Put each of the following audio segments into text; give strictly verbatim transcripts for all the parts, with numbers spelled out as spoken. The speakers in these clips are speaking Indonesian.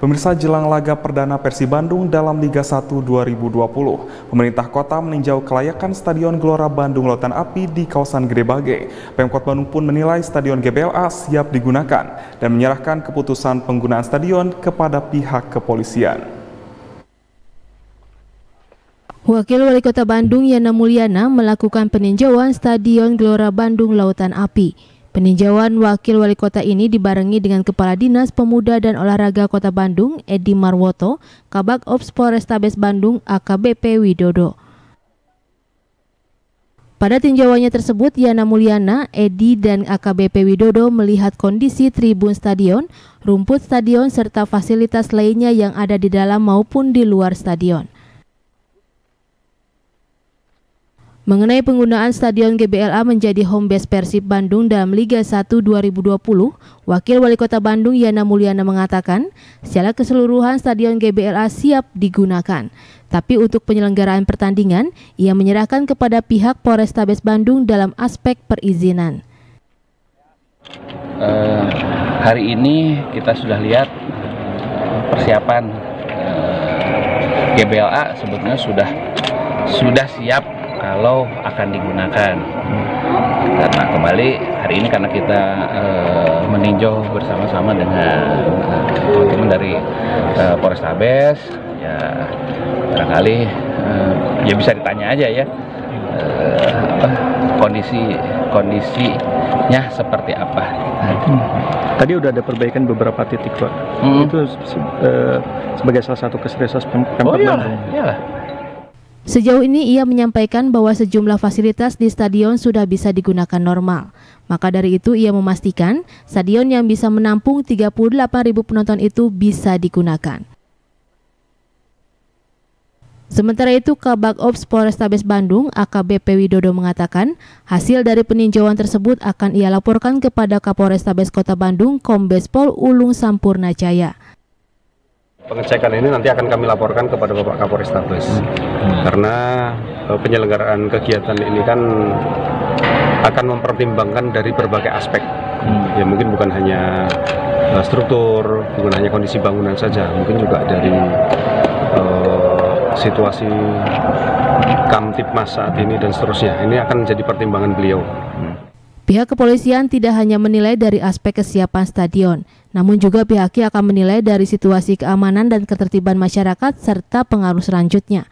Pemirsa, jelang laga perdana Persib Bandung dalam Liga satu dua ribu dua puluh, pemerintah kota meninjau kelayakan Stadion Gelora Bandung Lautan Api di kawasan Gede Bage. Pemkot Bandung pun menilai Stadion G B L A siap digunakan dan menyerahkan keputusan penggunaan stadion kepada pihak kepolisian. Wakil Wali Kota Bandung Yana Mulyana melakukan peninjauan Stadion Gelora Bandung Lautan Api. Peninjauan Wakil Wali Kota ini dibarengi dengan Kepala Dinas Pemuda dan Olahraga Kota Bandung, Edi Marwoto, Kabag Ops Polrestabes Bandung, A K B P Widodo. Pada tinjauannya tersebut, Yana Mulyana, Edi, dan A K B P Widodo melihat kondisi tribun stadion, rumput stadion, serta fasilitas lainnya yang ada di dalam maupun di luar stadion. Mengenai penggunaan Stadion G B L A menjadi home base Persib Bandung dalam Liga satu dua ribu dua puluh, Wakil Wali Kota Bandung Yana Mulyana mengatakan, secara keseluruhan Stadion G B L A siap digunakan. Tapi untuk penyelenggaraan pertandingan, ia menyerahkan kepada pihak Polrestabes Bandung dalam aspek perizinan. Uh, hari ini kita sudah lihat persiapan uh, G B L A sebetulnya sudah sudah siap kalau akan digunakan. Karena kembali hari ini karena kita uh, meninjau bersama-sama dengan teman-teman uh, dari uh, Polrestabes, ya barangkali uh, ya bisa ditanya aja ya uh, apa, kondisi kondisinya seperti apa. Hmm. Tadi udah ada perbaikan beberapa titik, Pak. Hmm. Itu uh, sebagai salah satu keseriusan Pemkot Bandung. Oh iya, Sejauh ini ia menyampaikan bahwa sejumlah fasilitas di stadion sudah bisa digunakan normal. Maka dari itu ia memastikan stadion yang bisa menampung tiga puluh delapan ribu penonton itu bisa digunakan. Sementara itu, Kabag Ops Polrestabes Bandung, A K B P Widodo mengatakan, hasil dari peninjauan tersebut akan ia laporkan kepada Kapolrestabes Kota Bandung, Kombes Pol Ulung Sampurnajaya. Pengecekan ini nanti akan kami laporkan kepada Bapak Kapolrestabes, hmm. karena penyelenggaraan kegiatan ini kan akan mempertimbangkan dari berbagai aspek, hmm. ya mungkin bukan hanya struktur, bukan hanya kondisi bangunan saja, mungkin juga dari uh, situasi Kamtipmas saat ini dan seterusnya. Ini akan menjadi pertimbangan beliau. Hmm. Pihak kepolisian tidak hanya menilai dari aspek kesiapan stadion, namun juga pihaknya akan menilai dari situasi keamanan dan ketertiban masyarakat serta pengaruh selanjutnya.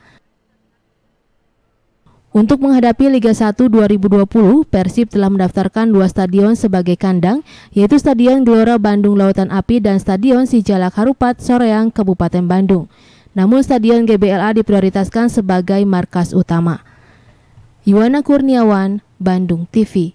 Untuk menghadapi Liga satu dua ribu dua puluh, Persib telah mendaftarkan dua stadion sebagai kandang, yaitu Stadion Gelora Bandung Lautan Api dan Stadion Sijalak Harupat Soreang, Kabupaten Bandung. Namun Stadion G B L A diprioritaskan sebagai markas utama. Yuwana Kurniawan, Bandung T V.